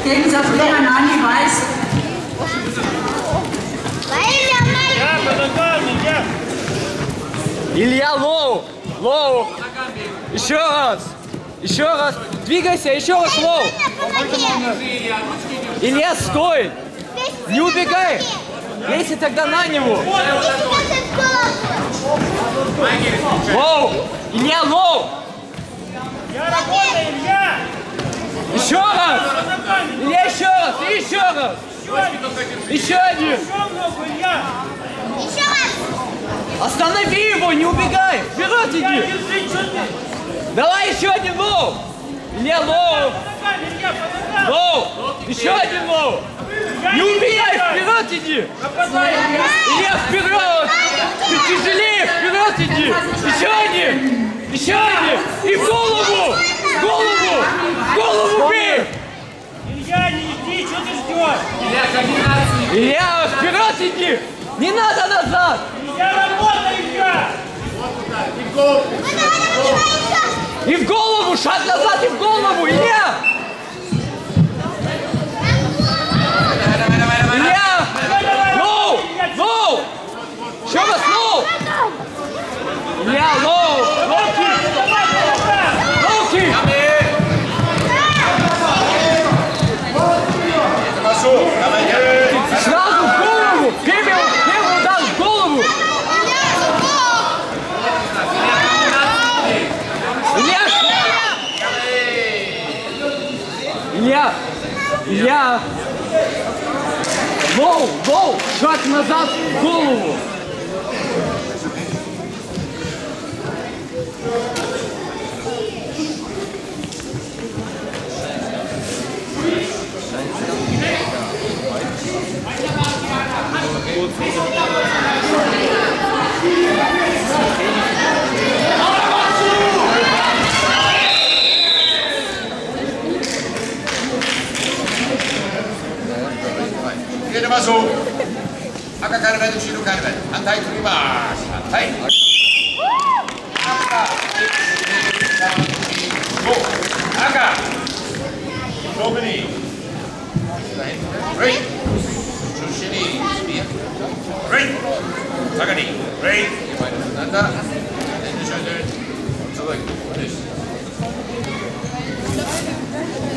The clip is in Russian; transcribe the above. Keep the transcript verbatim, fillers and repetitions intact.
Gegensatz wieder Nani weiß. Илья, лоу! Лоу! Еще раз! Еще раз! Двигайся! Еще раз лоу! Илья, стой! Не убегай! Лейся тогда на него! Лоу! Илья, лоу! Я работаю, Илья! Еще раз! Илья, еще раз! И еще раз! Еще один! Еще много, Илья! Останови его! Не убегай! Вперед Илья, иди! держи, что ты? Давай еще один лоу! Илья, лоу! По ногам, Илья, по ногам! Лоу! Еще один лоу! Не убегай! Вперед иди! Нападай, Илья! Илья, вперед! Ты тяжелее! Вперед иди! Еще один! Еще один! И в голову! В голову! В голову бей! Илья, не иди, что ты ждешь? Илья, вперед иди! Не надо назад! Илья, работай, Илья! И в голову! Шаг назад и в голову! Илья! Илья! Лоу! Лоу! Еще раз лоу! Илья, лоу! Лоу-ки! Лоу-ки! Сразу в голову! Первый, первый удар в голову! Илья! Илья! Илья! Лоу! Лоу! Шаг назад в голову! Viene más un. Acá carga de Chino carga. Antai Tribas. Antai. Acá. Acá. Romani. Right. Sushini. Right. Sagani. Right. Nanda. Then the shoulder. So like this.